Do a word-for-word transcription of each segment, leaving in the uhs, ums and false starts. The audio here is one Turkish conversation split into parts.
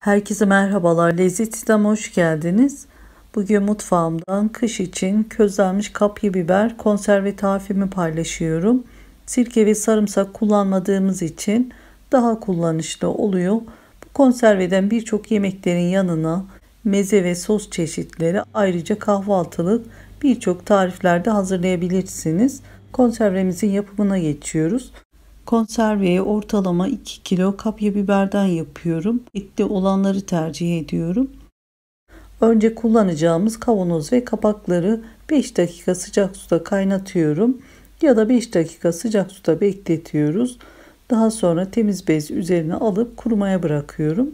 Herkese merhabalar. Lezzet Sistem'e hoş geldiniz. Bugün mutfağımdan kış için közlenmiş kapya biber konserve tarifimi paylaşıyorum. Sirke ve sarımsak kullanmadığımız için daha kullanışlı oluyor. Bu konserveden birçok yemeklerin yanına meze ve sos çeşitleri, ayrıca kahvaltılık birçok tariflerde hazırlayabilirsiniz. Konservemizin yapımına geçiyoruz. Konserveyi ortalama iki kilo kapya biberden yapıyorum. Etli olanları tercih ediyorum. Önce kullanacağımız kavanoz ve kapakları beş dakika sıcak suda kaynatıyorum ya da beş dakika sıcak suda bekletiyoruz. Daha sonra temiz bez üzerine alıp kurumaya bırakıyorum.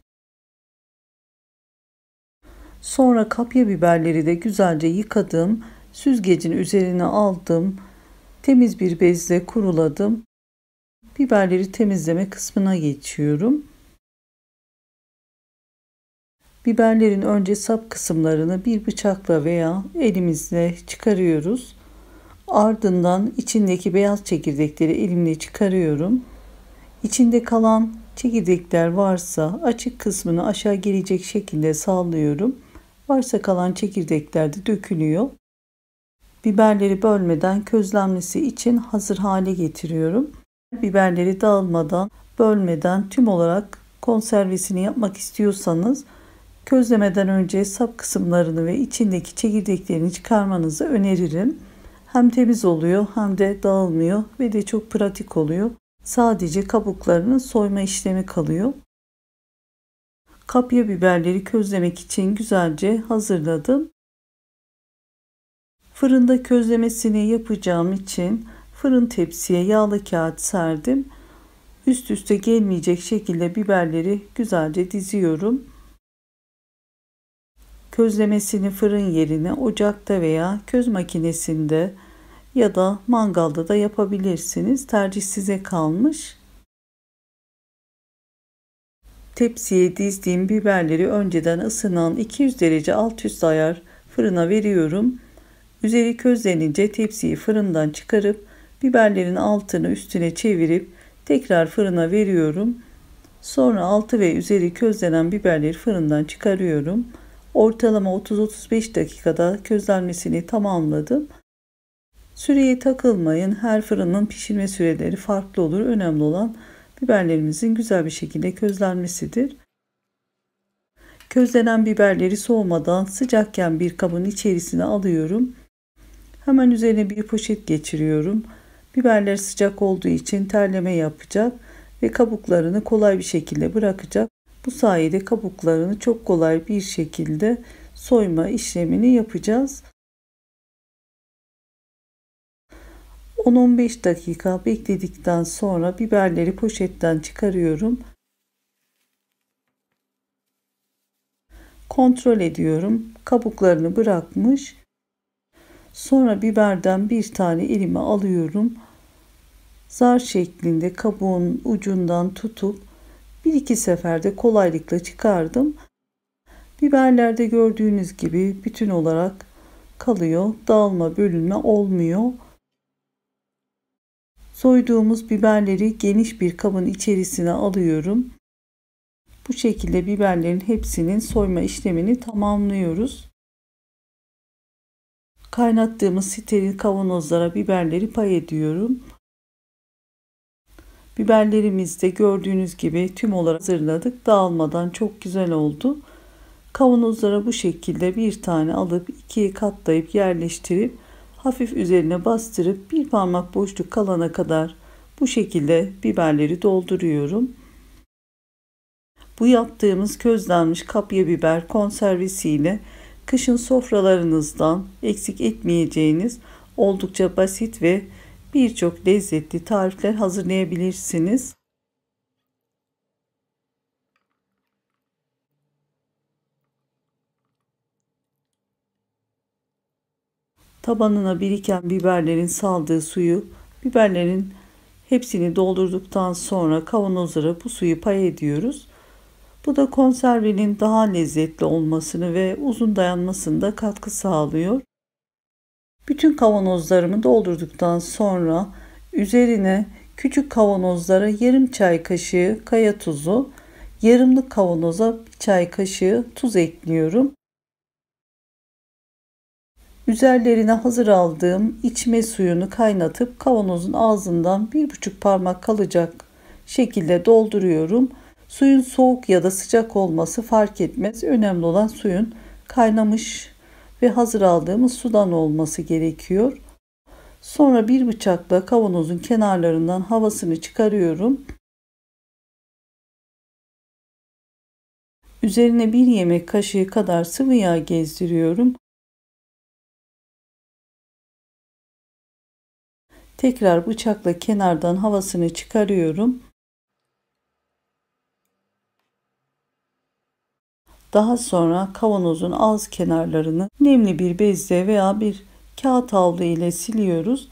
Sonra kapya biberleri de güzelce yıkadım. Süzgecin üzerine aldım. Temiz bir bezle kuruladım. Biberleri temizleme kısmına geçiyorum. Biberlerin önce sap kısımlarını bir bıçakla veya elimizle çıkarıyoruz. Ardından içindeki beyaz çekirdekleri elimle çıkarıyorum. İçinde kalan çekirdekler varsa açık kısmını aşağı gelecek şekilde sallıyorum. Varsa kalan çekirdekler de dökülüyor. Biberleri bölmeden közlenmesi için hazır hale getiriyorum. Biberleri dağılmadan, bölmeden tüm olarak konservesini yapmak istiyorsanız közlemeden önce sap kısımlarını ve içindeki çekirdeklerini çıkarmanızı öneririm. Hem temiz oluyor hem de dağılmıyor ve de çok pratik oluyor. Sadece kabuklarının soyma işlemi kalıyor. Kapya biberleri közlemek için güzelce hazırladım. Fırında közlemesini yapacağım için fırın tepsiye yağlı kağıt serdim. Üst üste gelmeyecek şekilde biberleri güzelce diziyorum. Közlemesini fırın yerine ocakta veya köz makinesinde ya da mangalda da yapabilirsiniz. Tercih size kalmış. Tepsiye dizdiğim biberleri önceden ısınan iki yüz derece alt üst ayar fırına veriyorum. Üzeri közlenince tepsiyi fırından çıkarıp biberlerin altını üstüne çevirip tekrar fırına veriyorum. Sonra altı ve üzeri közlenen biberleri fırından çıkarıyorum. Ortalama otuz otuz beş dakikada közlenmesini tamamladım. Süreye takılmayın. Her fırının pişirme süreleri farklı olur. Önemli olan biberlerimizin güzel bir şekilde közlenmesidir. Közlenen biberleri soğumadan sıcakken bir kabın içerisine alıyorum. Hemen üzerine bir poşet geçiriyorum. Biberler sıcak olduğu için terleme yapacak ve kabuklarını kolay bir şekilde bırakacak. Bu sayede kabuklarını çok kolay bir şekilde soyma işlemini yapacağız. on on beş dakika bekledikten sonra biberleri poşetten çıkarıyorum. Kontrol ediyorum. Kabuklarını bırakmış. Sonra biberden bir tane elime alıyorum. Zar şeklinde kabuğun ucundan tutup bir iki seferde kolaylıkla çıkardım. Biberlerde gördüğünüz gibi bütün olarak kalıyor. Dağılma, bölünme olmuyor. Soyduğumuz biberleri geniş bir kabın içerisine alıyorum. Bu şekilde biberlerin hepsinin soyma işlemini tamamlıyoruz. Kaynattığımız steril kavanozlara biberleri pay ediyorum. Biberlerimizi de gördüğünüz gibi tüm olarak hazırladık. Dağılmadan çok güzel oldu. Kavanozlara bu şekilde bir tane alıp ikiye katlayıp yerleştirip hafif üzerine bastırıp bir parmak boşluk kalana kadar bu şekilde biberleri dolduruyorum. Bu yaptığımız közlenmiş kapya biber konservesiyle kışın sofralarınızdan eksik etmeyeceğiniz oldukça basit ve birçok lezzetli tarifler hazırlayabilirsiniz. Tabanına biriken biberlerin saldığı suyu, biberlerin hepsini doldurduktan sonra kavanozlara bu suyu pay ediyoruz. Bu da konservenin daha lezzetli olmasını ve uzun dayanmasında katkı sağlıyor. Bütün kavanozlarımı doldurduktan sonra üzerine küçük kavanozlara yarım çay kaşığı kaya tuzu, Yarımlık kavanoza bir çay kaşığı tuz ekliyorum. Üzerlerine hazır aldığım içme suyunu kaynatıp kavanozun ağzından bir buçuk parmak kalacak şekilde dolduruyorum. Suyun soğuk ya da sıcak olması fark etmez. Önemli olan suyun kaynamış ve hazır aldığımız sudan olması gerekiyor. Sonra bir bıçakla kavanozun kenarlarından havasını çıkarıyorum. Üzerine bir yemek kaşığı kadar sıvı yağ gezdiriyorum. Tekrar bıçakla kenardan havasını çıkarıyorum. Daha sonra kavanozun ağız kenarlarını nemli bir bezle veya bir kağıt havlu ile siliyoruz.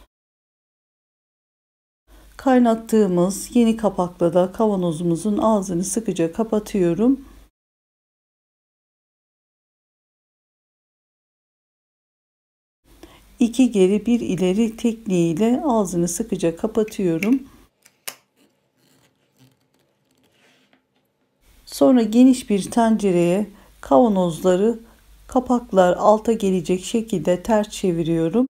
Kaynattığımız yeni kapakla da kavanozumuzun ağzını sıkıca kapatıyorum. İki geri bir ileri tekniğiyle ağzını sıkıca kapatıyorum. Sonra geniş bir tencereye kavanozları kapaklar alta gelecek şekilde ters çeviriyorum.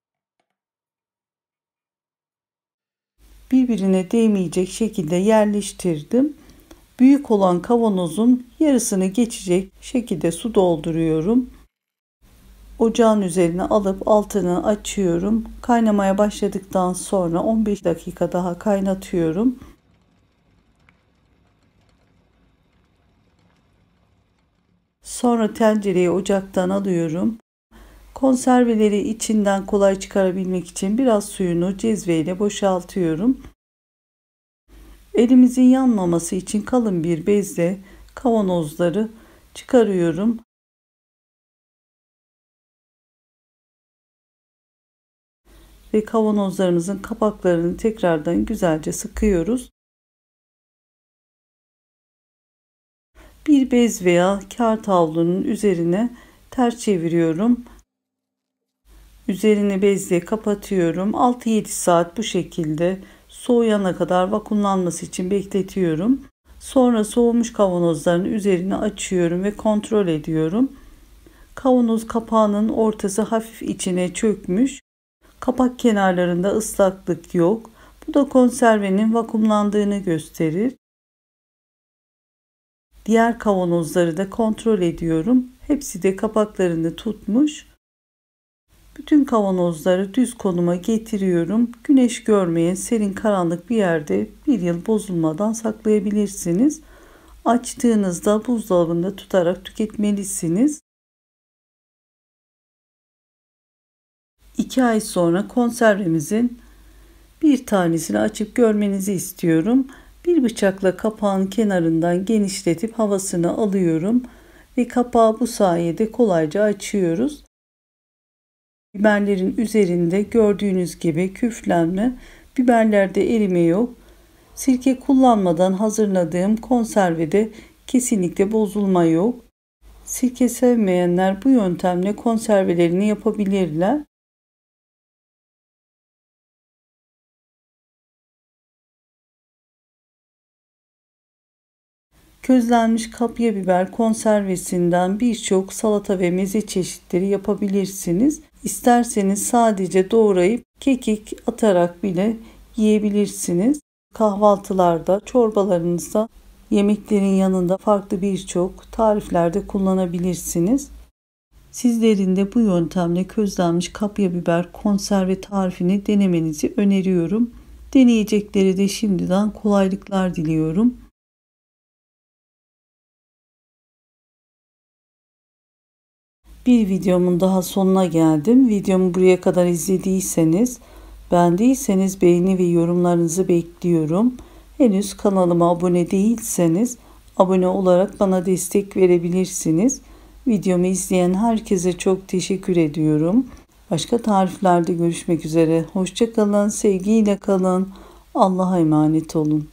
Birbirine değmeyecek şekilde yerleştirdim. Büyük olan kavanozun yarısını geçecek şekilde su dolduruyorum. Ocağın üzerine alıp altını açıyorum. Kaynamaya başladıktan sonra on beş dakika daha kaynatıyorum. Sonra tencereyi ocaktan alıyorum. Konserveleri içinden kolay çıkarabilmek için biraz suyunu cezveyle boşaltıyorum. Elimizin yanmaması için kalın bir bezle kavanozları çıkarıyorum. Ve kavanozlarımızın kapaklarını tekrardan güzelce sıkıyoruz. Bir bez veya kağıt havlunun üzerine ters çeviriyorum. Üzerini bezle kapatıyorum. altı yedi saat bu şekilde soğuyana kadar vakumlanması için bekletiyorum. Sonra soğumuş kavanozların üzerini açıyorum ve kontrol ediyorum. Kavanoz kapağının ortası hafif içine çökmüş. Kapak kenarlarında ıslaklık yok. Bu da konservenin vakumlandığını gösterir. Diğer kavanozları da kontrol ediyorum. Hepsi de kapaklarını tutmuş. Bütün kavanozları düz konuma getiriyorum. Güneş görmeyen serin karanlık bir yerde bir yıl bozulmadan saklayabilirsiniz. Açtığınızda buzdolabında tutarak tüketmelisiniz. iki ay sonra konservemizin bir tanesini açıp görmenizi istiyorum. Bir bıçakla kapağın kenarından genişletip havasını alıyorum ve kapağı bu sayede kolayca açıyoruz. Biberlerin üzerinde gördüğünüz gibi küflenme, biberlerde erime yok. Sirke kullanmadan hazırladığım konservede kesinlikle bozulma yok. Sirke sevmeyenler bu yöntemle konservelerini yapabilirler. Közlenmiş kapya biber konservesinden birçok salata ve meze çeşitleri yapabilirsiniz. İsterseniz sadece doğrayıp kekik atarak bile yiyebilirsiniz. Kahvaltılarda, çorbalarınızda, yemeklerin yanında farklı birçok tariflerde kullanabilirsiniz. Sizlerin de bu yöntemle közlenmiş kapya biber konserve tarifini denemenizi öneriyorum. Deneyecekleri de şimdiden kolaylıklar diliyorum. Bir videomun daha sonuna geldim. Videomu buraya kadar izlediyseniz, beğendiyseniz beğeni ve yorumlarınızı bekliyorum. Henüz kanalıma abone değilseniz abone olarak bana destek verebilirsiniz. Videomu izleyen herkese çok teşekkür ediyorum. Başka tariflerde görüşmek üzere. Hoşça kalın, sevgiyle kalın. Allah'a emanet olun.